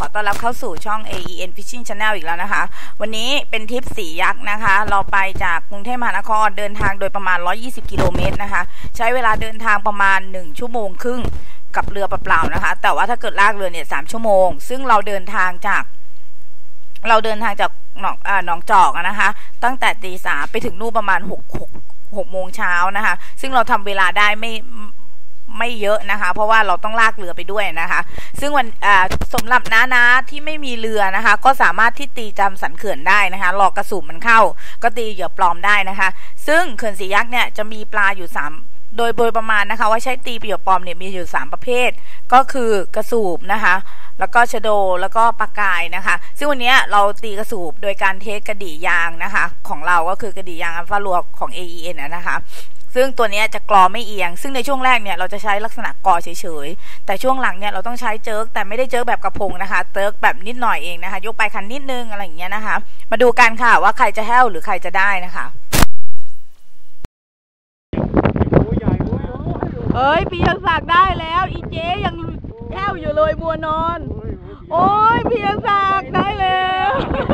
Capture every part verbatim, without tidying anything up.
อต้อนรับเข้าสู่ช่อง เอ อี เอ็น Fishing Channel อีกแล้วนะคะวันนี้เป็นทริปสียักษ์นะคะเราไปจากกรุงเทพมหานครเดินทางโดยประมาณหนึ่งร้อยยี่สิบกิโลเมตรนะคะใช้เวลาเดินทางประมาณหนึ่งชั่วโมงครึ่งกับเรือเปล่าๆนะคะแต่ว่าถ้าเกิดลากเรือเนี่ยสามชั่วโมงซึ่งเราเดินทางจากเราเดินทางจากหนองอ่าหนองจอกนะคะตั้งแต่ตีสามไปถึงนู่นประมาณหกหกหกโมงเช้านะคะซึ่งเราทำเวลาได้ไม่ไม่เยอะนะคะเพราะว่าเราต้องลากเรือไปด้วยนะคะซึ่งวันสำหรับน้านาที่ไม่มีเรือนะคะก็สามารถที่ตีจำสันเขื่อนได้นะคะรอกระสุนมันเข้าก็ตีเหยื่อปลอมได้นะคะซึ่งเขื่อนสียักษ์เนี่ยจะมีปลาอยู่สามโดยโดยประมาณนะคะว่าใช้ตีเหยื่อปลอมเนี่ยมีอยู่สามประเภทก็คือกระสูบนะคะแล้วก็ชะโดแล้วก็ปลากายนะคะซึ่งวันนี้เราตีกระสูบโดยการเทสกระดี่ยางนะคะของเราก็คือกระดี่ยางอัลฟาลัวของ เอ อี เอ็น นะคะซึ่งตัวนี้จะกรอไม่เอียงซึ่งในช่วงแรกเนี่ยเราจะใช้ลักษณะกรอเฉยๆแต่ช่วงหลังเนี่ยเราต้องใช้เจิร์กแต่ไม่ได้เจิร์กแบบกระพงนะคะเจิร์กแบบนิดหน่อยเองนะคะยกไปคันนิดนึงอะไรอย่างเงี้ยนะคะมาดูกันค่ะว่าใครจะแห้วหรือใครจะได้นะคะเอ้ยพี่ยังสักได้แล้วอีเจ๊ยังแห้วอยู่เลยบัวนอนโอ้ยพี่ยังสักได้แล้ว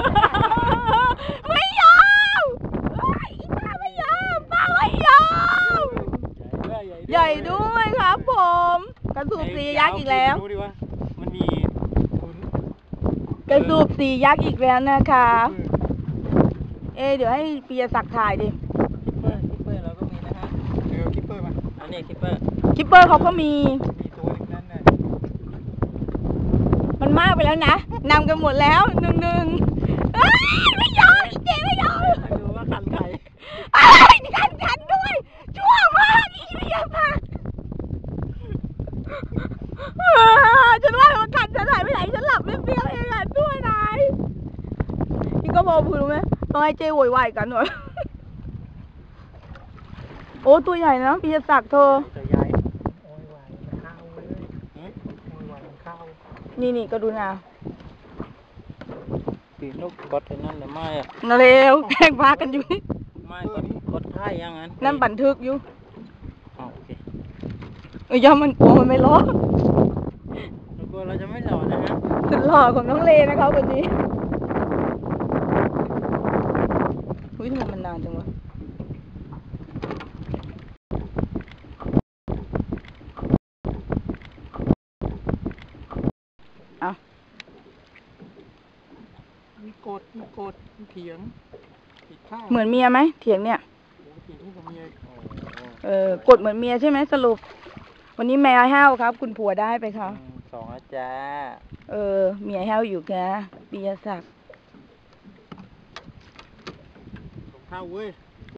ไม่ยอมอีป้าไม่ยอมป้าไม่ยอมใหญ่ด้วยครับผมกระสูบสียักษ์อีกแล้วมันมีกระสูบสียักษ์อีกแล้วนะคะเอเดี๋ยวให้ปียศักดิ์ถ่ายดิคิปเปอร์คิปเปอร์เราก็มีนะฮะเดี๋ยวคิปเปอร์มาอันนี้คิปเปอร์คิปเปอร์เขาก็มีมีตัวนึงนั่นน่ะมันมากไปแล้วนะนำกันหมดแล้วหนึ่งหนึ่งไม่ยอมอีเจไม่ยอมดูว่าขันใครอะไรขันขันด้วยชั่วมากอีเปียศักดิ์ฉันว่ามันขันฉันหายไปไหนฉันหลับไม่เปรี้ยวเองอ่ะด้วยนายนี่ก็บอกคุณรู้ไหมต้องให้เจ๊โวยวายกันหน่อยโอ้ตัวใหญ่นะปียศักดิ์เธอตัวใหญ่โวยวายมันเข้าเลยโวยวายมันเข้านี่นี่ก็ดูนะปีนกกดไอ้นั่นเลยไม่อะน่าเร็วแข่งพากันอยู่ไม่กดกดท้ายยังงั้นนั่นบันทึกอยู่โอเคเอ้ยยอมมันกลัวมันไม่ล้อกลัวเราจะไม่หล่อนะฮะสุดหล่อของน้องเลนะคะวันนี้อุ้ยทำไมมันนานจังวะเอามีกดมีกดมีเถียงเหมือนเมียไหมเถียงเนี่ยเออกดเหมือนเมียใช่ไหมสรุปวันนี้แมวแห้วครับคุณผัวได้ไปค่ะสองอาจารย์เออเมียแห้วอยู่แกปียศักดิ์ข้าวเว้ย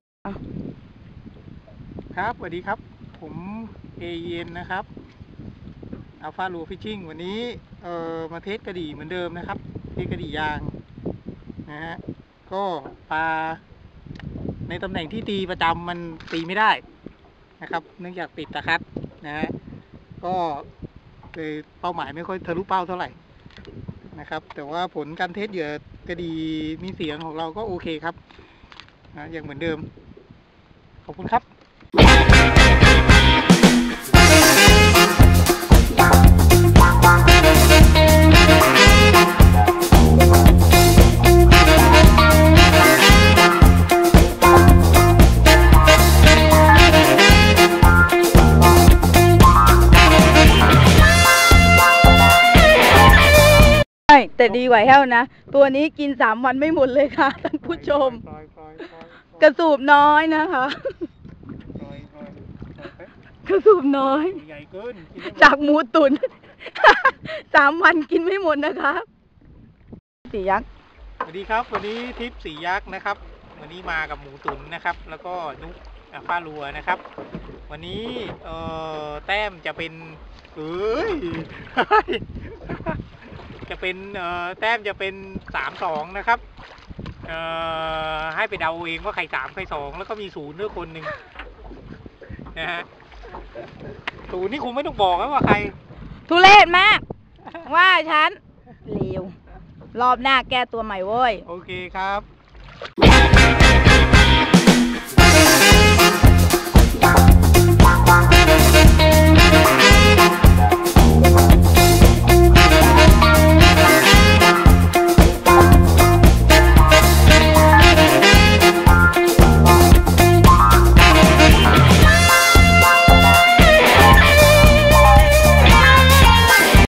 ครับสวัสดีครับผมเอเย็นนะครับอัลฟาลูฟิชชิ่งวันนี้เอ่อมาเทสกระดี่เหมือนเดิมนะครับเทสกระดี่ยางนะฮะก็ปลาในตำแหน่งที่ตีประจำมันตีไม่ได้นะครับเนื่องจากติดตะคัดนะฮะก็เลยเป้าหมายไม่ค่อยทะลุเป้าเท่าไหร่นะครับแต่ว่าผลการเทสเหยื่อกระดี่มีเสียงของเราก็โอเคครับนะยังเหมือนเดิมขอบคุณครับแต่ดีกว่าแห้วนะตัวนี้กินสามวันไม่หมดเลยค่ะท่านผู้ชมกระสูบน้อยนะคะกระสูบน้อยจากหมูตุ๋นสามวันกินไม่หมดนะคะสียักษ์สวัสดีครับวันนี้ทริปสียักษ์นะครับวันนี้มากับหมูตุ๋นนะครับแล้วก็นุ๊กฟ้าลัวนะครับวันนี้เอ่อแต้มจะเป็นเอ้ยจะเป็นเอ่อแต้มจะเป็นสามสองนะครับเอ่อให้ไปเดาเองว่าใครสามใครสองแล้วก็มีศูนย์ด้วยคนหนึ่งนะฮะศูนย์นี่คงไม่ต้องบอกแล้วว่าใครทุเรศมากว่าฉันเลวรอบหน้าแก้ตัวใหม่เว้ยโอเคครับ